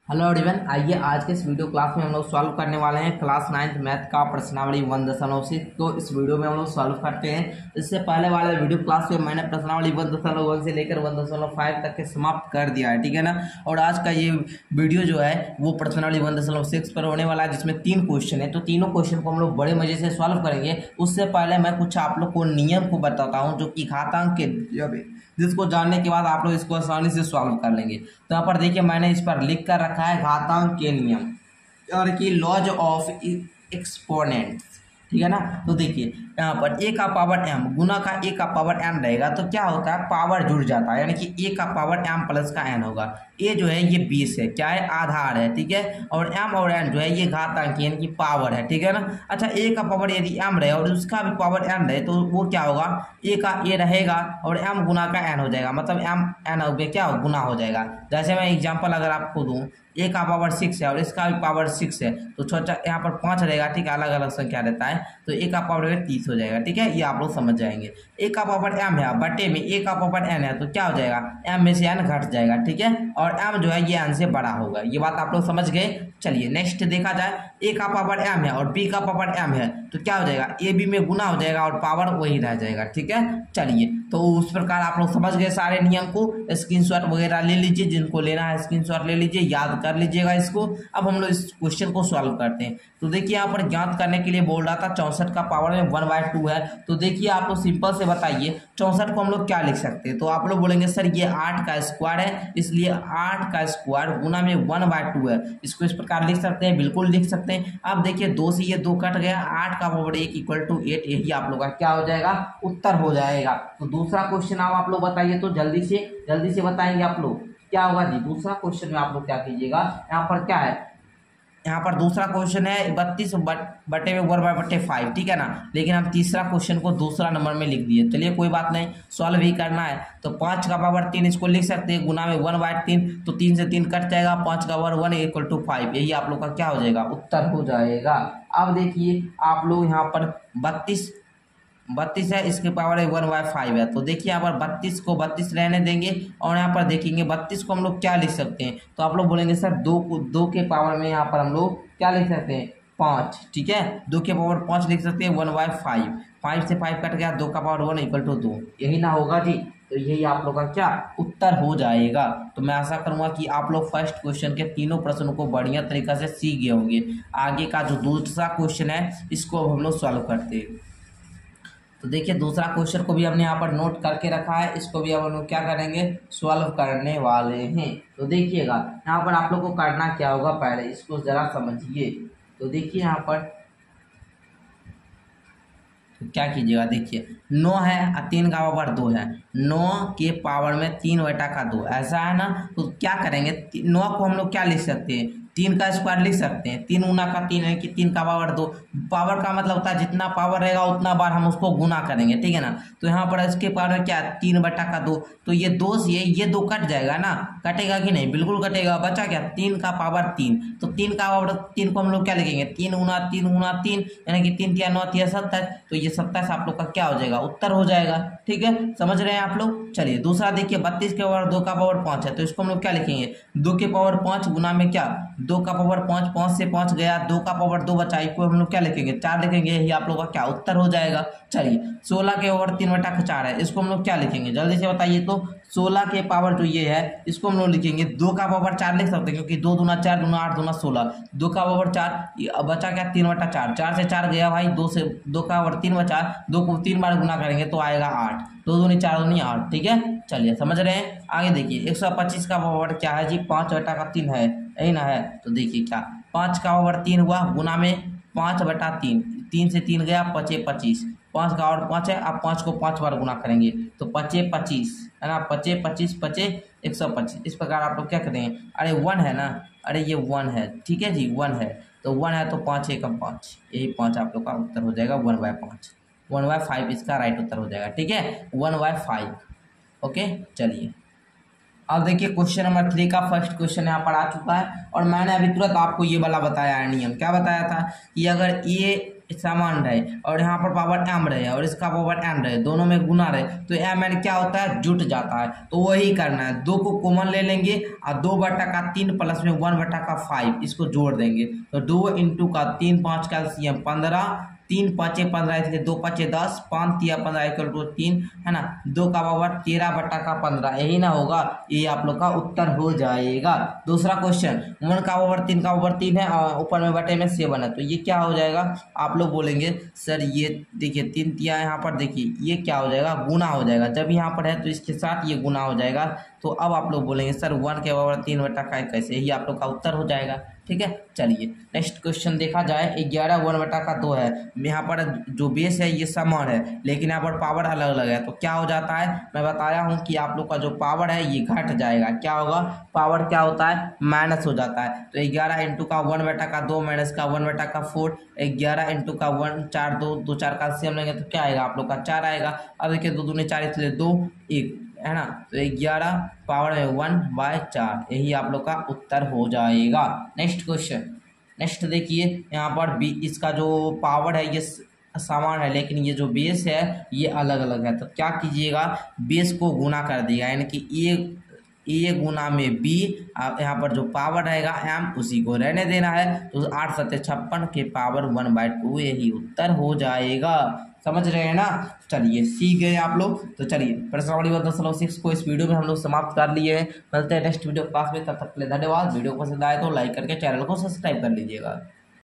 Hello everyone, आइए आज के इस वीडियो क्लास में हम लोग सॉल्व करने वाले हैं क्लास 9th मैथ का प्रश्नावली 1.6। तो इस वीडियो में हम लोग सॉल्व करते हैं। इससे पहले वाले वीडियो क्लास में मैंने प्रश्नावली 1.1 से लेकर 1.5 तक के समाप्त कर दिया है, ठीक है ना। और आज का ये वीडियो जो है वो प्रश्नावली 1.6 पर होने वाला है, जिसमें 3 क्वेश्चन है। तो तीनों क्वेश्चन को हम लोग बड़े मजे से सॉल्व करेंगे। उससे पहले मैं कुछ आप लोग को नियम को बताता हूँ, जो कि घातांक के जिसको जानने के बाद आप लोग इसको आसानी से सॉल्व कर लेंगे। तो यहाँ पर देखिए मैंने इस पर लिख कर रखा है घातांक के नियम और कि लॉज ऑफ एक्सपोनेंट्स, ठीक है ना। तो देखिए यहाँ पर a का पावर m गुना का a का पावर n रहेगा, तो क्या होता है, पावर जुड़ जाता है, यानी कि a का पावर m प्लस का n होगा। a जो है ये 20 है, क्या है, आधार है, ठीक है। और m और n जो है ये घातांक यानी कि पावर है, ठीक है ना। अच्छा, a का पावर यदि m रहे और उसका भी पावर n रहे, तो वो क्या होगा, a का a रहेगा और m गुना का n हो जाएगा, मतलब m n हो गया, क्या हो, गुना हो जाएगा। जैसे मैं एग्जाम्पल अगर आपको दूँ, a का पावर 6 है और इसका भी पावर 6 है, तो छोटा यहाँ पर 5 रहेगा, ठीक है, अलग अलग संख्या रहता है, तो a का पावर में 30 हो जाएगा, ठीक है। ये आप लोग समझ जाएंगे। a का पावर m है बटे में a का पावर n है, तो क्या हो जाएगा, m में से n घट जाएगा, ठीक है। और m जो है ये n से बड़ा होगा। ये बात आप लोग समझ गए। चलिए नेक्स्ट देखा जाए, a का पावर m है और b का पावर m है, तो क्या हो जाएगा, a b में गुना हो जाएगा और पावर वही रह जाएगा, ठीक है। चलिए, तो उस प्रकार आप लोग समझ गए सारे नियम को। स्क्रीनशॉट वगैरह ले लीजिए, जिनको लेना है स्क्रीनशॉट ले लीजिए, याद कर लीजिएगा इसको। अब हम लोग इस क्वेश्चन को सॉल्व करते हैं। तो देखिए यहाँ पर ज्ञात करने के लिए बोल रहा था 64 का पावर में 1/2 है। तो देखिए आप लोग सिंपल से बताइए 64 को हम लोग क्या लिख सकते हैं। तो आप लोग बोलेंगे सर ये 8 का स्क्वायर है, इसलिए 8 का स्क्वायर गुना में 1/2 है। इसको इस प्रकार लिख सकते हैं, बिल्कुल लिख सकते हैं। अब देखिए 2 से ये 2 कट गया, 8 का पावर 1 = 8, यही आप लोग का क्या हो जाएगा, उत्तर हो जाएगा। तो दूसरा क्वेश्चन आप लोग बताइए, तो जल्दी से बताएंगे आप लोग क्या होगा जी। दूसरा क्वेश्चन में आप लोग क्या कीजिएगा, यहाँ पर क्या है, यहाँ पर दूसरा क्वेश्चन है 32 बटे में 1/5, ठीक है ना। लेकिन हम तीसरा क्वेश्चन को दूसरा नंबर में लिख दिए। चलिए कोई बात नहीं, सॉल्व ही करना है। तो 5 का पावर 3 इसको लिख सकते हैं गुना में 1/3, तो 3 से 3 कट जाएगा, 5 का पावर 1 = 5, यही आप लोग का क्या हो जाएगा, उत्तर हो जाएगा। अब देखिए आप लोग यहाँ पर 32 है, इसके पावर 1/5 है। तो देखिए यहाँ पर 32 को 32 रहने देंगे और यहाँ पर देखेंगे 32 को हम लोग क्या लिख सकते हैं। तो आप लोग बोलेंगे सर 2 के पावर में यहाँ पर हम लोग क्या लिख सकते हैं, 5, ठीक है। 2 के पावर 5 लिख सकते हैं 1/5, 5 से 5 कट गया, 2 का पावर 1 = 2, यही ना होगा जी। तो यही आप लोग का क्या उत्तर हो जाएगा। तो मैं आशा करूंगा कि आप लोग फर्स्ट क्वेश्चन के तीनों प्रश्नों को बढ़िया तरीका से सीख गए होंगे। आगे का जो दूसरा क्वेश्चन है इसको अब हम लोग सॉल्व करते हैं। तो देखिए दूसरा क्वेश्चन को भी हमने यहाँ पर नोट करके रखा है, इसको भी हम लोग क्या करेंगे, सॉल्व करने वाले हैं। तो देखिएगा यहाँ पर आप लोग को करना क्या होगा, पहले इसको जरा समझिए। तो देखिए यहाँ पर तो क्या कीजिएगा, देखिए 9 है और 3 का पावर 2 है, 9 के पावर में 3/2, ऐसा है ना। तो क्या करेंगे, 9 को हम लोग क्या लिख सकते हैं, 3 का स्क्वायर लिख सकते हैं। 3 गुना का 3 है कि 3 का पावर 2, पावर का मतलब होता है जितना पावर रहेगा उतना बार हम उसको गुना करेंगे, ठीक है ना। तो यहाँ पर इसके पावर में क्या, 3/2, तो ये 2 से ये 2 कट जाएगा ना, कटेगा कि नहीं, बिल्कुल कटेगा। बचा क्या, 3 का पावर 3, तो 3 का पावर 3 को हम लोग क्या लिखेंगे, 3 गुना 3 गुना 3, यानी कि 3 × 9 = 27, तो ये 27 आप लोग का क्या हो जाएगा, उत्तर हो जाएगा, ठीक है। समझ रहे हैं आप लोग। चलिए दूसरा देखिए 32 के पावर 2 का पावर 5 है, तो इसको हम लोग क्या लिखेंगे, 2 के पावर 5 गुना में क्या, 2 का पावर 5, 5 से 5 गया, 2 का पावर 2 बचा, इसको हम लोग क्या लिखेंगे, 4 लिखेंगे, यही आप लोग का क्या उत्तर हो जाएगा। चलिए 16 के पावर 3/4 है, इसको हम लोग क्या लिखेंगे, जल्दी से बताइए। तो 16 के पावर जो ये है इसको हम लोग लिखेंगे 2 का पावर 4 लिख सकते हैं, क्योंकि 2 दूना 4 दूना 8 दूना 16, 2 का पावर 4, बचा क्या, 3/4, 4 से 4 गया भाई, 2 से 2 का पावर 3 बचा, 2 को 3 बार गुना करेंगे तो आएगा 8, 2 दूनी 4 दूनी 8, ठीक है। चलिए समझ रहे हैं। आगे देखिए 125 का पावर क्या है जी, 5/3 है, यही ना है। तो देखिए क्या, 5 का पावर 3 हुआ गुना में 5/3, 3 से 3 गया, 5 × 25, 5 का और 5 है, आप 5 को 5 बार गुना करेंगे तो 5 × 25 है ना, 5 × 25 5 125। इस प्रकार आप लोग क्या करेंगे, अरे 1 है ना, अरे ये 1 है, ठीक है जी, 1 है, तो 1 है तो 5 × 5, यही 5 आप लोग का उत्तर हो जाएगा 1/5, 1/5 इसका राइट उत्तर हो जाएगा, ठीक है, 1/5। ओके चलिए अब देखिए क्वेश्चन नंबर 3 का फर्स्ट क्वेश्चन यहाँ पर आ चुका है, और मैंने अभी तुरंत आपको ये वाला बताया है नियम। क्या बताया था कि अगर ए समान रहे और यहाँ पर पावर m रहे और इसका पावर n रहे, दोनों में गुना रहे, तो m n क्या होता है, जुट जाता है। तो वही करना है, 2 को कॉमन ले लेंगे और 2/3 प्लस में 1/5 इसको जोड़ देंगे। तो 2 इंटू का 3 5 कैल्सियम 15, 3 5 15, इसलिए 2 5 10, 5 3 15 इक्वल टू 3 है ना, 2 का पावर 13/15, यही ना होगा, ये आप लोग का उत्तर हो जाएगा। दूसरा क्वेश्चन, 1 का पावर 3 का पावर 3 है और ऊपर में बटे में 7 है, तो ये क्या हो जाएगा, आप लोग बोलेंगे सर ये देखिए 3 तिया यहाँ पर, देखिए ये क्या हो जाएगा, गुना हो जाएगा, जब यहाँ पर है तो इसके साथ ये गुना हो जाएगा। तो अब आप लोग बोलेंगे सर 1 के पावर 3/5 कैसे, ही आप लोग का उत्तर हो जाएगा। ठीक है, चलिए नेक्स्ट क्वेश्चन देखा जाए। 11 1/2 है, यहाँ पर जो बेस है ये समान है लेकिन यहाँ पर पावर अलग अलग है, तो क्या हो जाता है, मैं बताया हूँ कि आप लोग का जो पावर है ये घट जाएगा, क्या होगा, पावर क्या होता है, माइनस हो जाता है। तो 11 इंटू का 1/2 माइनस का 1/4, 11 इंटू का 1 4 2 4 का सेम लेंगे तो क्या आएगा, आप लोग का 4 आएगा। अब देखिए 2 दूनी 4 इसलिए 2 1 है ना, तो 11 पावर में 1/4, यही आप लोग का उत्तर हो जाएगा। नेक्स्ट क्वेश्चन, नेक्स्ट देखिए यहाँ पर बी, इसका जो पावर है ये समान है लेकिन ये जो बेस है ये अलग अलग है, तो क्या कीजिएगा, बेस को गुना कर दिया, यानी कि ए गुना में बी, यहाँ पर जो पावर रहेगा m उसी को रहने देना है। तो 8 7 56 के पावर 1/2, यही उत्तर हो जाएगा। समझ रहे हैं ना, चलिए सीख गए आप लोग। तो चलिए प्रश्नावली 1.6 को इस वीडियो में हम लोग समाप्त कर लिए हैं। मिलते हैं नेक्स्ट वीडियो क्लास में, तब तक के लिए धन्यवाद। वीडियो पसंद आए तो लाइक करके चैनल को सब्सक्राइब कर लीजिएगा।